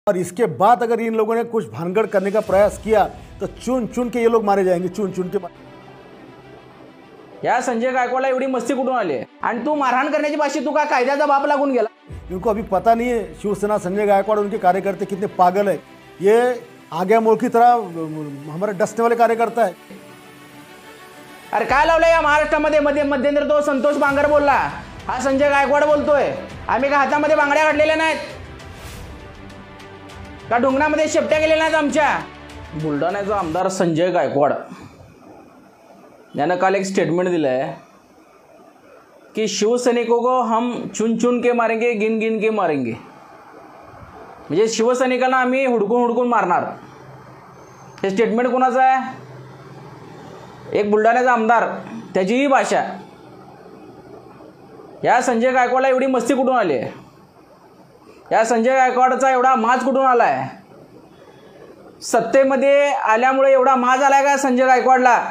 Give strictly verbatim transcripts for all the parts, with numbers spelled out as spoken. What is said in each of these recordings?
और इसके बाद अगर इन लोगों ने कुछ भानगड़ करने का प्रयास किया तो चुन चुन के ये लोग मारे जाएंगे, चुन चुन के। या संजय गायकवाडला एवढी मस्ती कुठून आली आणि तू मारहाण करण्याची भाषा तू का कायद्याचा बाप लागून गेला? इनको अभी पता नहीं है शिवसेना संजय गायकवाड़ उनके कार्यकर्ते कितने पागल है। ये आगे मोल की तरह हमारे डसने वाले कार्यकर्ता है। अरे काय लावलं या महाराष्ट्रामध्ये? मध्ये मध्यंतरी तो संतोष बांगर बोलला, हा संजय गायकवाड बोलतोय आम्ही का हातामध्ये बांगड्या काढलेल्या नाहीत का ढुंगणामध्ये शेपट्या गेलेल्या नाहीत आमच्या? बुलढाण्याचा आमदार संजय गायकवाड यानं काल एक स्टेटमेंट दिलं है कि शिवसैनिकों को हम चुन चुन के मारेंगे, गिन गिन के मारेंगे। म्हणजे शिवसैनिकांना आम्ही हुडकून हुडकून मारणार। हे स्टेटमेंट कोणाचं आहे? एक बुलढाण्याचा आमदार, त्याची ही भाषा। या संजय गायकवाडला एवढी मस्ती कुठून आली आहे? या संजय गायकवाडचा एवढा माज कुठून आलाय? सत्तेमध्ये आल्यामुळे एवढा माज आलाय का संजय गायकवाडला?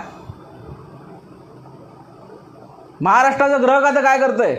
महाराष्ट्राचं ग्रह खातं काय करतंय?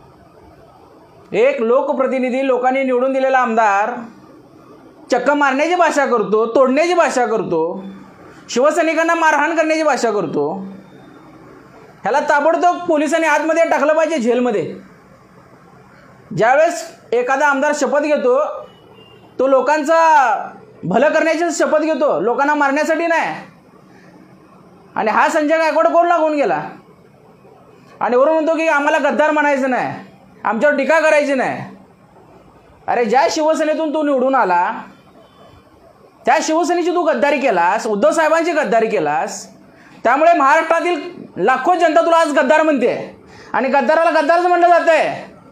एक लोकप्रतिनिधी, लोकांनी निवडून दिलेला आमदार चक्क मारण्याची भाषा करतो, तोडण्याची भाषा करतो, शिवसैनिकांना मारहाण करण्याची भाषा करतो। ह्याला ताबडतोब पोलिसांनी आतमध्ये टाकलं पाहिजे, जेलमध्ये। ज्यावेळेस एखादा आमदार शपथ घेतो तो लोकांचा भलं करण्याची शपथ घेतो, लोकांना मारण्यासाठी नाही। आणि हा संजय गायकवाड कोण लागून गेला? आणि वरून म्हणतो की आम्हाला गद्दार म्हणायचं नाही, आमच्यावर टीका करायची नाही। अरे ज्या शिवसेनेतून तू निवडून आला त्या शिवसेनेची तू गद्दारी केलास, उद्धव साहेबांची गद्दारी केलास, त्यामुळे महाराष्ट्रातील लाखो जनता तुला आज गद्दार म्हणते आणि गद्दाराला गद्दारच म्हणलं जातंय।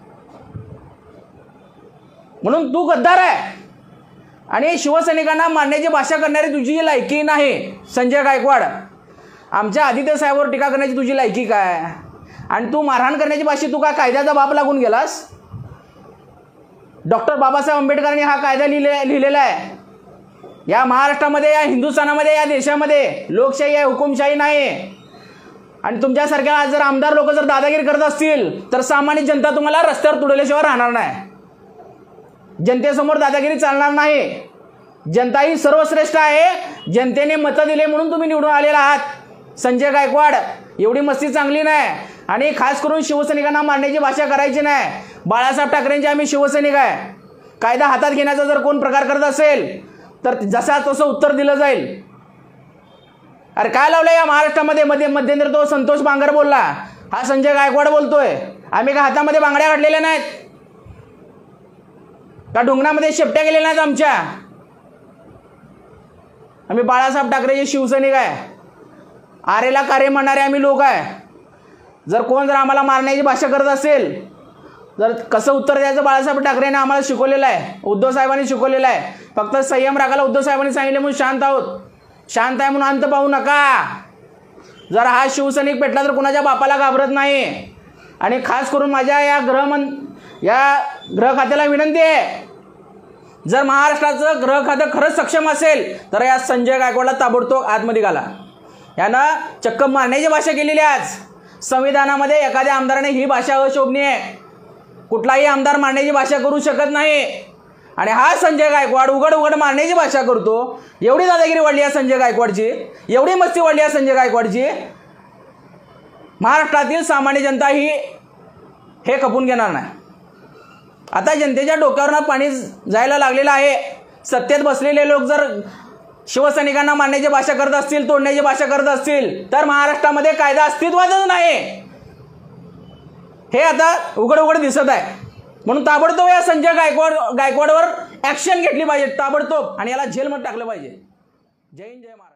म्हणून तू गद्दार आहे आणि शिवसैनिकांना मारण्याची भाषा करणारी तुझी लायकी नाही संजय गायकवाड। आमच्या आदित्य साहेबांवर टीका करण्याची तुझी लायकी काय? आणि तू मारहाण करण्याची भाषा तू का कायद्याचा बाप लागून गेलास? डॉक्टर बाबासाहेब आंबेडकरांनी हा कायदा लिहिले लिहिलेला आहे। या महाराष्ट्रामध्ये, या हिंदुस्थानामध्ये, या देशामध्ये लोकशाही आहे, हुकुमशाही नाही। आणि तुमच्यासारख्या जर आमदार लोक जर दादागिरी करत असतील तर सामान्य जनता तुम्हाला रस्त्यावर तुडवल्याशिवाय राहणार नाही। जनतेसमोर दादागिरी चालणार नाही। जनता ही सर्वश्रेष्ठ आहे। जनतेने मतं दिले म्हणून तुम्ही निवडून आलेला आहात संजय गायकवाड। एवढी मस्ती चांगली नाही आणि खास करून शिवसैनिकांना मारण्याची भाषा करायची नाही। बाळासाहेब ठाकरेंचे आम्ही शिवसैनिक आहे। कायदा हातात घेण्याचा जर कोण प्रकार करत असेल तर जसा तसं उत्तर दिलं जाईल। अरे काय लावलं या महाराष्ट्रामध्ये? मध्ये मध्यंतरी तो संतोष बांगर बोलला, हा संजय गायकवाड बोलतोय आम्ही का हातामध्ये बांगड्या काढलेल्या नाहीत का ढुंगणामध्ये शेपट्या गेलेल्या नाहीत आमच्या? आम्ही बाळासाहेब ठाकरेचे शिवसैनिक आहे। आरेला कार्य म्हणणारे आम्ही लोक आहे। जर कोण जर आम्हाला मारण्याची भाषा करत असेल जर कसं उत्तर द्यायचं बाळासाहेब ठाकरेंनी आम्हाला शिकवलेलं आहे, उद्धव साहेबांनी शिकवलेलं आहे। फक्त संयम राखायला उद्धव साहेबांनी सांगितले म्हणून शांत आहोत। शांत आहे म्हणून अंत पाहू नका। जर हा शिवसैनिक पेटला तर कुणाच्या बापाला घाबरत नाही। आणि खास करून माझ्या या गृहमं या गृह खात्याला विनंती आहे, जर महाराष्ट्राचं गृह खातं खरंच सक्षम असेल तर या संजय गायकवाडला ताबडतोब आतमध्ये घाला। यानं चक्क मारण्याची भाषा केलेली आज। संविधानामध्ये एखाद्या आमदाराने ही भाषा अशोभनीय आहे। कुठलाही आमदार मारण्याची भाषा करू शकत नाही आणि हा संजय गायकवाड उघड उघड मारण्याची भाषा करतो। एवढी दादागिरी वाढली आहे संजय गायकवाडची, एवढी मस्ती वाढली आहे संजय गायकवाडची, महाराष्ट्रातील सामान्य जनता ही हे खपून घेणार नाही। आता जनतेच्या डोक्यावरनं पाणी जायला लागलेलं आहे। सत्तेत बसलेले लोक जर शिवसैनिकांना मारण्याची भाषा करत असतील, तोडण्याची भाषा करत असतील तर महाराष्ट्रामध्ये कायदा अस्तित्वातच नाही हे आता उघड उघड दिसत आहे। म्हणून ताबडतोब या संजय गायकवाड गायकवाडवर ॲक्शन घेतली पाहिजे ताबडतोब आणि याला जेलमध्ये टाकलं पाहिजे। जय हिंद, जय महाराष्ट्र।